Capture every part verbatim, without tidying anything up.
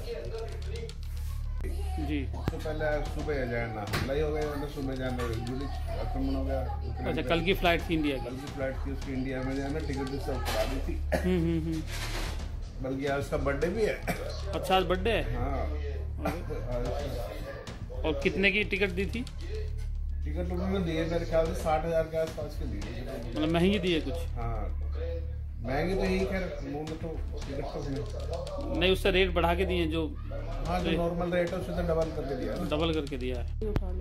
जी। उससे पहले सुबह जाना लई हो गया, सुबह जाना जुड़ी आक्रमण हो गया। अच्छा, कल की फ्लाइट थी इंडिया की? कल की फ्लाइट थी उसकी, इंडिया में जाना, टिकट भी सब करा दी थी। हम्म हम्म हम्म। बल्कि आज उसका बर्थडे भी है। अच्छा, आज बर्थडे है? हाँ। और कितने की टिकट दी थी? टिकट उन्होंने दिए मेरे ख्याल से साठ हजार के आसपास के दिए। मतलब महंगी दी है कुछ? हाँ, महंगी तो यही, खैर मुंह में तो टिकट तो नहीं, उससे रेट बढ़ा के दिए जो? हाँ, जो नॉर्मल रेट है उससे तो डबल करके दिया। डबल करके दिया है।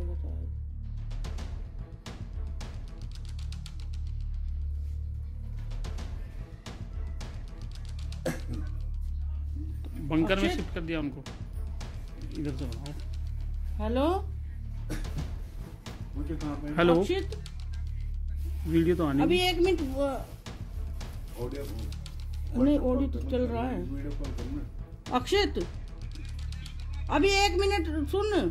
बंकर में शिफ्ट कर दिया उनको, इधर से बनाओ। हेलो हेलो, अक्षित, वीडियो तो आनी। अभी एक मिनट, नहीं ऑडियो तो चल रहा है। अक्षित, अभी एक मिनट सुन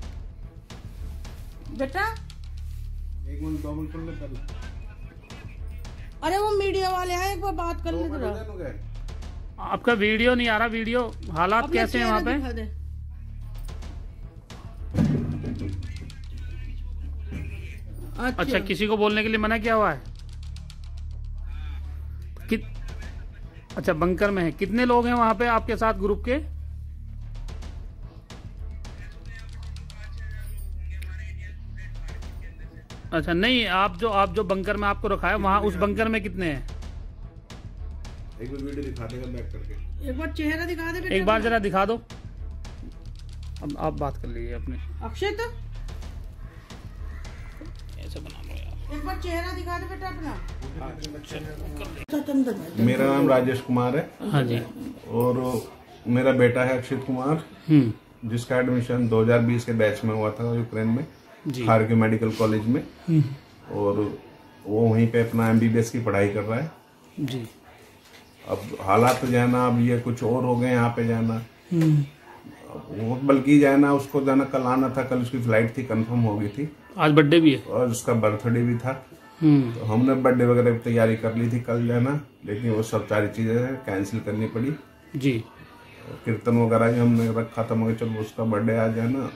बेटा। एक मिनट डबल कर ले पहले। अरे वो मीडिया वाले हैं, एक बार बात कर ले जरा। आपका वीडियो नहीं आ रहा। वीडियो हालात कैसे हैं वहाँ पे? अच्छा।, अच्छा, किसी को बोलने के लिए मना किया हुआ है? कि... अच्छा, बंकर में है। कितने लोग हैं वहाँ पे आपके साथ ग्रुप के? अच्छा, नहीं, आप जो आप जो बंकर में आपको रखा है वहाँ, उस बंकर में कितने हैं? एक बार वीडियो दिखा देगा बैक करके। एक बार चेहरा दिखा दे बेटा। एक बार जरा दिखा दो। अब आप बात कर लीजिए अपने। अक्षित, ऐसे बना लो यार। एक बार चेहरा दिखा दे बेटा अपना। मेरा नाम राजेश कुमार है। हाँ जी। और मेरा बेटा है अक्षित कुमार, जिसका एडमिशन दो हज़ार बीस के बैच में हुआ था यूक्रेन में, खारकिव मेडिकल कॉलेज में। और वो वहीं पे अपना एमबीबीएस की पढ़ाई कर रहा है जी। अब हालात जो है ना, अब ये कुछ और हो गए यहाँ पे जाना। वो बल्कि जाना, उसको जाना कल आना था, कल उसकी फ्लाइट थी, कंफर्म हो गई थी। आज बर्थडे भी है और उसका बर्थडे भी था। तो हमने बर्थडे वगैरह की तैयारी कर ली थी कल जाना, लेकिन वो सब सारी चीजें कैंसिल करनी पड़ी जी। कीर्तन वगैरह जो हमने रखा था, मगर चलो उसका बर्थडे आ जाए ना।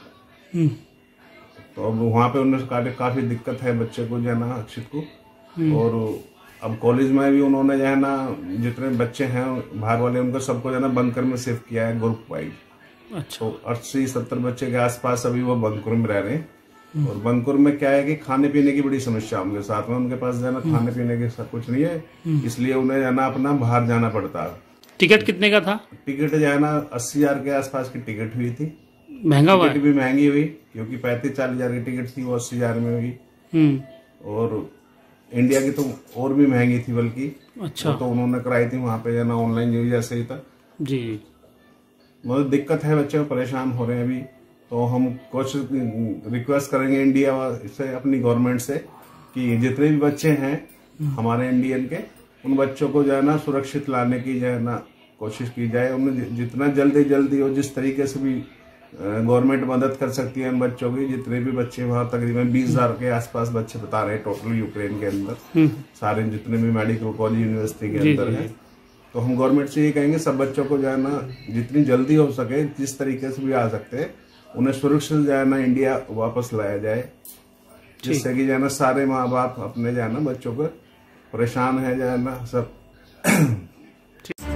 तो अब वहाँ पे उन्होंने काफी दिक्कत है बच्चे को जाना, अक्षित को। और अब कॉलेज में भी उन्होंने जो है ना, जितने बच्चे हैं बाहर वाले, उनको सबको जो है ना बंकर में शिफ्ट किया है ग्रुप वाइज। अच्छा। तो अस्सी सत्तर बच्चे के आसपास अभी वो बंकुर में रह रहे हैं। और बंकुर में क्या है कि खाने पीने की बड़ी समस्या उनके साथ में, उनके पास जाना खाने पीने के सब कुछ नहीं है, इसलिए उन्हें जाना अपना बाहर जाना पड़ता है। टिकट कितने का था? टिकट जो है ना अस्सी हजार के आसपास की टिकट हुई थी। महंगा हुआ? टिकट भी महंगी हुई, क्योंकि पैंतीस चालीस हजार की टिकट थी, वो अस्सी हजार में हुई। और इंडिया की तो और भी महंगी थी बल्कि। अच्छा। तो उन्होंने कराई थी वहां पे जाना ऑनलाइन, जो जैसे ही था जी। बहुत दिक्कत है, बच्चे परेशान हो रहे हैं अभी। तो हम कुछ रिक्वेस्ट करेंगे इंडिया से, अपनी गवर्नमेंट से, कि जितने भी बच्चे हैं हमारे इंडियन के, उन बच्चों को जो है ना सुरक्षित लाने की जो है ना कोशिश की जाए। उन्हें जितना जल्दी जल्दी और जिस तरीके से भी गवर्नमेंट मदद कर सकती है उन बच्चों की। जितने भी बच्चे वहाँ तकरीबन बीस हजार के आसपास बच्चे बता रहे हैं टोटल यूक्रेन के अंदर, सारे जितने भी मेडिकल कॉलेज यूनिवर्सिटी के अंदर है। तो हम गवर्नमेंट से ये कहेंगे सब बच्चों को जो है ना जितनी जल्दी हो सके, जिस तरीके से भी आ सकते हैं, उन्हें सुरक्षित जो है ना इंडिया वापस लाया जाए, जिससे कि जो है ना सारे माँ बाप अपने जो है ना बच्चों को परेशान है जो है ना सब